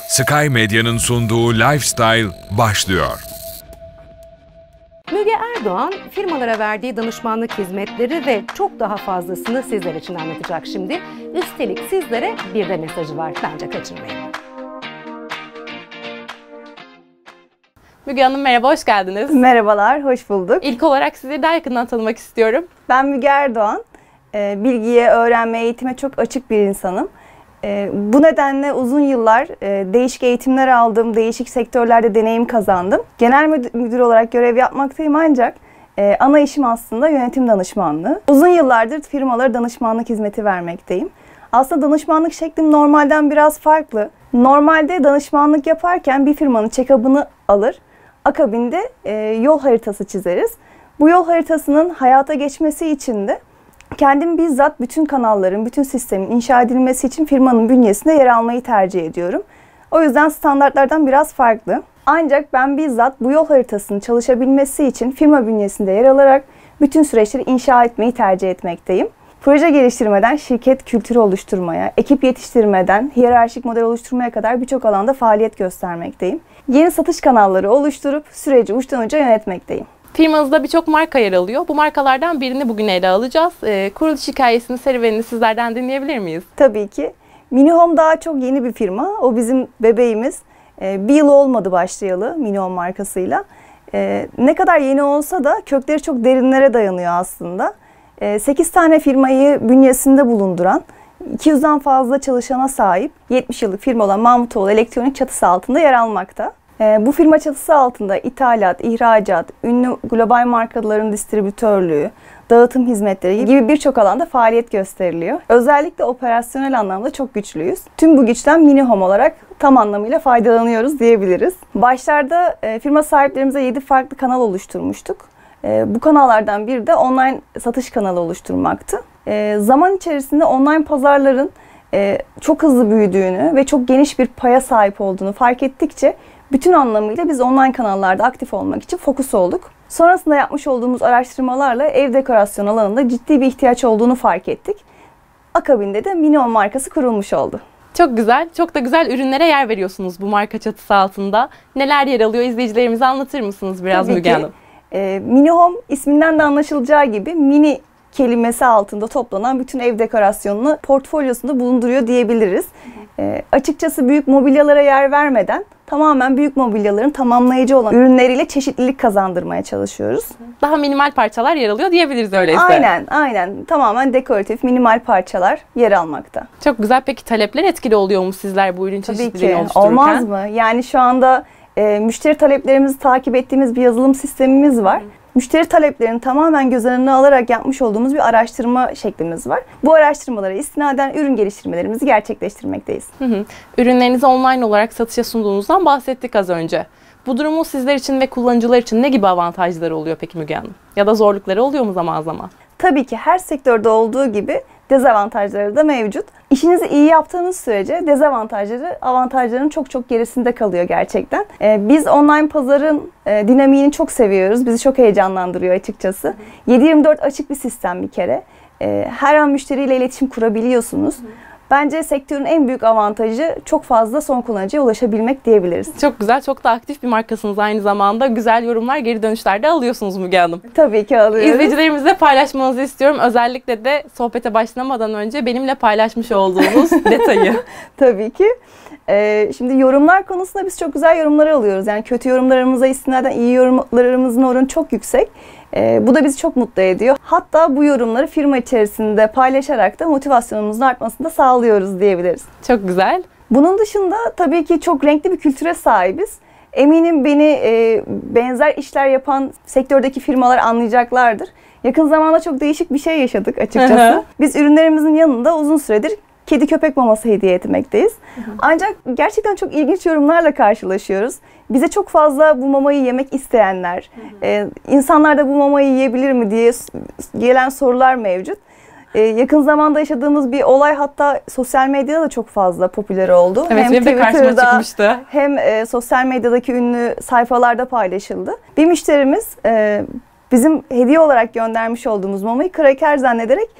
Sky Medya'nın sunduğu Lifestyle başlıyor. Müge Erdoğan, firmalara verdiği danışmanlık hizmetleri ve çok daha fazlasını sizler için anlatacak şimdi. Üstelik sizlere bir de mesajı var. Bence kaçırmayın. Müge Hanım merhaba, hoş geldiniz. Merhabalar, hoş bulduk. İlk olarak sizi daha yakından tanımak istiyorum. Ben Müge Erdoğan. Bilgiye, öğrenmeye, eğitime çok açık bir insanım. Bu nedenle uzun yıllar değişik eğitimler aldım, değişik sektörlerde deneyim kazandım. Genel müdür olarak görev yapmaktayım ancak ana işim aslında yönetim danışmanlığı. Uzun yıllardır firmalara danışmanlık hizmeti vermekteyim. Aslında danışmanlık şeklim normalden biraz farklı. Normalde danışmanlık yaparken bir firmanın check-up'ını alır, akabinde yol haritası çizeriz. Bu yol haritasının hayata geçmesi için de kendim bizzat bütün kanalların, bütün sistemin inşa edilmesi için firmanın bünyesinde yer almayı tercih ediyorum. O yüzden standartlardan biraz farklı. Ancak ben bizzat bu yol haritasının çalışabilmesi için firma bünyesinde yer alarak bütün süreçleri inşa etmeyi tercih etmekteyim. Proje geliştirmeden şirket kültürü oluşturmaya, ekip yetiştirmeden hiyerarşik model oluşturmaya kadar birçok alanda faaliyet göstermekteyim. Yeni satış kanalları oluşturup süreci uçtan uca yönetmekteyim. Firmanızda birçok marka yer alıyor. Bu markalardan birini bugün ele alacağız. Kuruluş hikayesini, serüvenini sizlerden dinleyebilir miyiz? Tabii ki. Minihome daha çok yeni bir firma. O bizim bebeğimiz. Bir yıl olmadı başlayalı Minihome markasıyla. Ne kadar yeni olsa da kökleri çok derinlere dayanıyor aslında. 8 tane firmayı bünyesinde bulunduran, 200'den fazla çalışana sahip 70 yıllık firma olan Mahmutoğlu Elektronik çatısı altında yer almakta. Bu firma çatısı altında ithalat, ihracat, ünlü global markaların distribütörlüğü, dağıtım hizmetleri gibi birçok alanda faaliyet gösteriliyor. Özellikle operasyonel anlamda çok güçlüyüz. Tüm bu güçten Minihome olarak tam anlamıyla faydalanıyoruz diyebiliriz. Başlarda firma sahiplerimize 7 farklı kanal oluşturmuştuk. Bu kanallardan biri de online satış kanalı oluşturmaktı. Zaman içerisinde online pazarların çok hızlı büyüdüğünü ve çok geniş bir paya sahip olduğunu fark ettikçe bütün anlamıyla biz online kanallarda aktif olmak için fokus olduk. Sonrasında yapmış olduğumuz araştırmalarla ev dekorasyon alanında ciddi bir ihtiyaç olduğunu fark ettik. Akabinde de Minihome markası kurulmuş oldu. Çok güzel, çok da güzel ürünlere yer veriyorsunuz bu marka çatısı altında. Neler yer alıyor, izleyicilerimize anlatır mısınız biraz Müge Hanım? Minihome isminden de anlaşılacağı gibi mini kelimesi altında toplanan bütün ev dekorasyonunu portfolyosunda bulunduruyor diyebiliriz. Açıkçası büyük mobilyalara yer vermeden tamamen büyük mobilyaların tamamlayıcı olan ürünleriyle çeşitlilik kazandırmaya çalışıyoruz. Daha minimal parçalar yer alıyor diyebiliriz öyleyse. Aynen. Tamamen dekoratif, minimal parçalar yer almakta. Çok güzel. Peki talepler etkili oluyor mu sizler bu ürün çeşitliliğini oluştururken? Olmaz mı? Yani şu anda müşteri taleplerimizi takip ettiğimiz bir yazılım sistemimiz var. Müşteri taleplerini tamamen göz önüne alarak yapmış olduğumuz bir araştırma şeklimiz var. Bu araştırmalara istinaden ürün geliştirmelerimizi gerçekleştirmekteyiz. Ürünlerinizi online olarak satışa sunduğunuzdan bahsettik az önce. Bu durumun sizler için ve kullanıcılar için ne gibi avantajları oluyor peki Müge Hanım? Ya da zorlukları oluyor mu zaman zaman? Tabii ki her sektörde olduğu gibi dezavantajları da mevcut. İşinizi iyi yaptığınız sürece dezavantajları avantajların çok gerisinde kalıyor gerçekten. Biz online pazarın dinamiğini çok seviyoruz. Bizi çok heyecanlandırıyor açıkçası. 7/24 açık bir sistem bir kere. Her an müşteriyle iletişim kurabiliyorsunuz. Bence sektörün en büyük avantajı çok fazla son kullanıcıya ulaşabilmek diyebiliriz. Çok güzel, çok da aktif bir markasınız aynı zamanda. Güzel yorumlar, geri dönüşler de alıyorsunuz Müge Hanım. Tabii ki alıyoruz. İzleyicilerimizle paylaşmanızı istiyorum. Özellikle de sohbete başlamadan önce benimle paylaşmış olduğunuz detayı. Tabii ki. Şimdi yorumlar konusunda biz çok güzel yorumlar alıyoruz. Yani kötü yorumlarımıza istinaden iyi yorumlarımızın oranı çok yüksek. Bu da bizi çok mutlu ediyor. Hatta bu yorumları firma içerisinde paylaşarak da motivasyonumuzun artmasını da sağlıyoruz diyebiliriz. Çok güzel. Bunun dışında tabii ki çok renkli bir kültüre sahibiz. Eminim beni benzer işler yapan sektördeki firmalar anlayacaklardır. Yakın zamanda çok değişik bir şey yaşadık açıkçası. Biz ürünlerimizin yanında uzun süredir kedi köpek maması hediye etmekteyiz. Ancak gerçekten çok ilginç yorumlarla karşılaşıyoruz. Bize çok fazla bu mamayı yemek isteyenler, insanlar da bu mamayı yiyebilir mi diye gelen sorular mevcut. Yakın zamanda yaşadığımız bir olay hatta sosyal medyada da çok fazla popüler oldu. Evet, hem de karşıma çıkmıştı. Hem sosyal medyadaki ünlü sayfalarda paylaşıldı. Bir müşterimiz bizim hediye olarak göndermiş olduğumuz mamayı kraker zannederek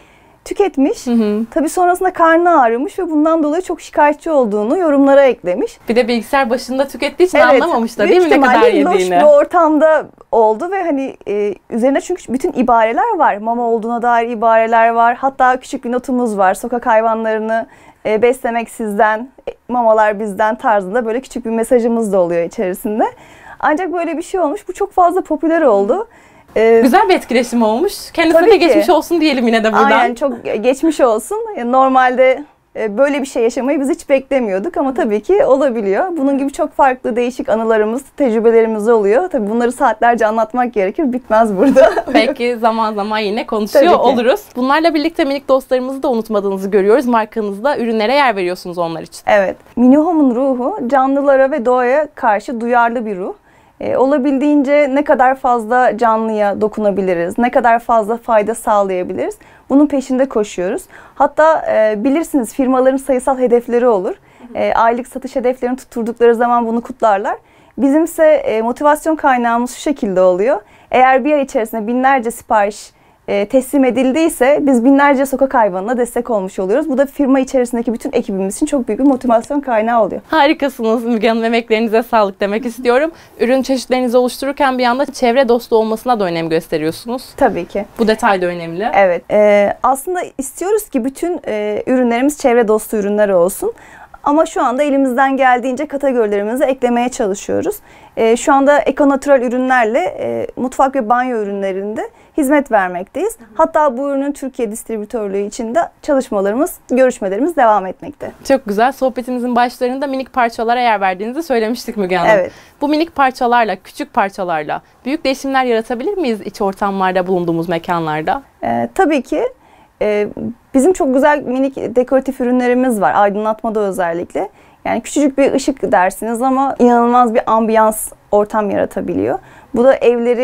tüketmiş. Tabii sonrasında karnı ağrımış ve bundan dolayı çok şikayetçi olduğunu yorumlara eklemiş. Bir de bilgisayar başında tükettiği için anlamamış da değil mi ne kadar yediğini? Loş bir ortamda oldu ve hani üzerine çünkü bütün ibareler var. Mama olduğuna dair ibareler var. Hatta küçük bir notumuz var. Sokak hayvanlarını beslemek sizden, mamalar bizden tarzında böyle küçük bir mesajımız da oluyor içerisinde. Ancak böyle bir şey olmuş. Bu çok fazla popüler oldu. Güzel bir etkileşim olmuş. Kendisine de geçmiş olsun diyelim yine de buradan. Aynen, çok geçmiş olsun. Normalde böyle bir şey yaşamayı biz hiç beklemiyorduk ama tabii ki olabiliyor. Bunun gibi çok farklı değişik anılarımız, tecrübelerimiz oluyor. Tabii bunları saatlerce anlatmak gerekir. Bitmez burada. Belki zaman zaman yine konuşuyor oluruz. Bunlarla birlikte minik dostlarımızı da unutmadığınızı görüyoruz. Markanızda ürünlere yer veriyorsunuz onlar için. Evet. Minihome'un ruhu canlılara ve doğaya karşı duyarlı bir ruh. Olabildiğince ne kadar fazla canlıya dokunabiliriz, ne kadar fazla fayda sağlayabiliriz, bunun peşinde koşuyoruz. Hatta bilirsiniz firmaların sayısal hedefleri olur. Aylık satış hedeflerini tutturdukları zaman bunu kutlarlar. Bizimse motivasyon kaynağımız şu şekilde oluyor. Eğer bir ay içerisinde binlerce sipariş teslim edildiyse biz binlerce sokak hayvanına destek olmuş oluyoruz. Bu da firma içerisindeki bütün ekibimiz için çok büyük bir motivasyon kaynağı oluyor. Harikasınız Müge Hanım. Emeklerinize sağlık demek istiyorum. Ürün çeşitlerinizi oluştururken bir yanda çevre dostu olmasına da önem gösteriyorsunuz. Tabii ki. Bu detay da önemli. Evet. Aslında istiyoruz ki bütün ürünlerimiz çevre dostu ürünler olsun. Ama şu anda elimizden geldiğince kategorilerimizi eklemeye çalışıyoruz. Şu anda ekonatural ürünlerle mutfak ve banyo ürünlerinde hizmet vermekteyiz. Hatta bu ürünün Türkiye distribütörlüğü için de çalışmalarımız, görüşmelerimiz devam etmekte. Çok güzel. Sohbetimizin başlarında minik parçalara yer verdiğinizi söylemiştik Müge Hanım. Evet. Bu minik parçalarla, küçük parçalarla büyük değişimler yaratabilir miyiz iç ortamlarda, bulunduğumuz mekanlarda? Tabii ki. Bizim çok güzel minik dekoratif ürünlerimiz var. Aydınlatmada özellikle. Yani küçücük bir ışık dersiniz ama inanılmaz bir ambiyans ortam yaratabiliyor. Bu da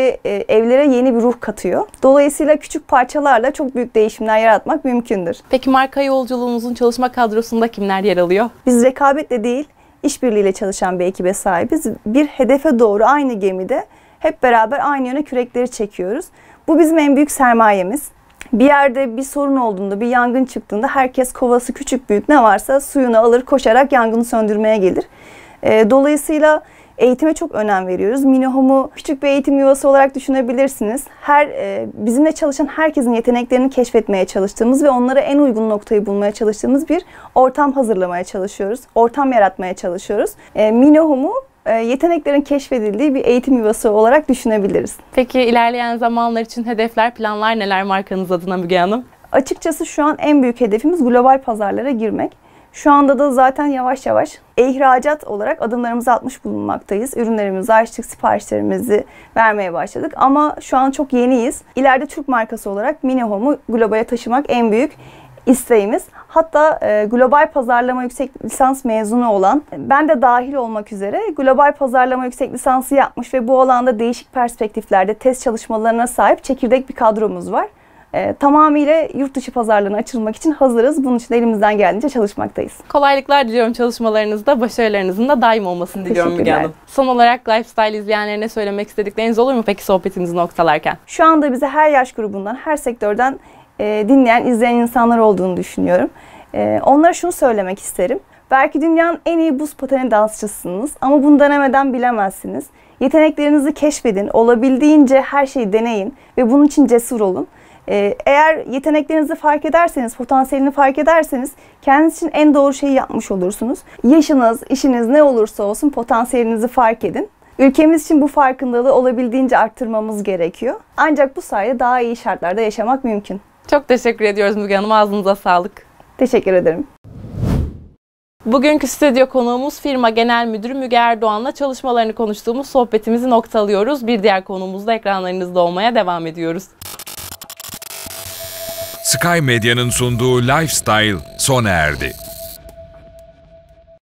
evlere yeni bir ruh katıyor. Dolayısıyla küçük parçalarla çok büyük değişimler yaratmak mümkündür. Peki marka yolculuğunuzun çalışma kadrosunda kimler yer alıyor? Biz rekabetle değil, işbirliğiyle çalışan bir ekibe sahibiz. Bir hedefe doğru aynı gemide hep beraber aynı yöne kürekleri çekiyoruz. Bu bizim en büyük sermayemiz. Bir yerde bir sorun olduğunda, bir yangın çıktığında herkes kovası küçük büyük ne varsa suyunu alır, koşarak yangını söndürmeye gelir. Dolayısıyla eğitime çok önem veriyoruz. Minihome'u küçük bir eğitim yuvası olarak düşünebilirsiniz. Bizimle çalışan herkesin yeteneklerini keşfetmeye çalıştığımız ve onlara en uygun noktayı bulmaya çalıştığımız bir ortam hazırlamaya çalışıyoruz. Ortam yaratmaya çalışıyoruz. Minihome'u yeteneklerin keşfedildiği bir eğitim yuvası olarak düşünebiliriz. Peki ilerleyen zamanlar için hedefler, planlar neler markanız adına Müge Hanım? Açıkçası şu an en büyük hedefimiz global pazarlara girmek. Şu anda da zaten yavaş yavaş ihracat olarak adımlarımızı atmış bulunmaktayız. Ürünlerimizi açtık, siparişlerimizi vermeye başladık ama şu an çok yeniyiz. İleride Türk markası olarak Minihome'u globale taşımak en büyük isteğimiz. Hatta global pazarlama yüksek lisans mezunu olan, ben de dahil olmak üzere global pazarlama yüksek lisansı yapmış ve bu alanda değişik perspektiflerde test çalışmalarına sahip çekirdek bir kadromuz var. Tamamıyla yurt dışı pazarlarına açılmak için hazırız. Bunun için de elimizden geldiğince çalışmaktayız. Kolaylıklar diliyorum çalışmalarınızda, başarılarınızın da daim olmasını diliyorum Müge Hanım. Son olarak Lifestyle izleyenlerine söylemek istedikleriniz olur mu peki sohbetimizi noktalarken? Şu anda bize her yaş grubundan, her sektörden dinleyen, izleyen insanlar olduğunu düşünüyorum. Onlara şunu söylemek isterim. Belki dünyanın en iyi buz pateni dansçısınız ama bunu denemeden bilemezsiniz. Yeteneklerinizi keşfedin, olabildiğince her şeyi deneyin ve bunun için cesur olun. Eğer yeteneklerinizi fark ederseniz, potansiyelini fark ederseniz kendiniz için en doğru şeyi yapmış olursunuz. Yaşınız, işiniz ne olursa olsun potansiyelinizi fark edin. Ülkemiz için bu farkındalığı olabildiğince arttırmamız gerekiyor. Ancak bu sayede daha iyi şartlarda yaşamak mümkün. Çok teşekkür ediyoruz Müge Hanım. Ağzınıza sağlık. Teşekkür ederim. Bugünkü stüdyo konuğumuz firma genel müdürü Müge Erdoğan'la çalışmalarını konuştuğumuz sohbetimizi noktalıyoruz. Bir diğer konuğumuzda ekranlarınızda olmaya devam ediyoruz. Sky Medya'nın sunduğu Lifestyle sona erdi.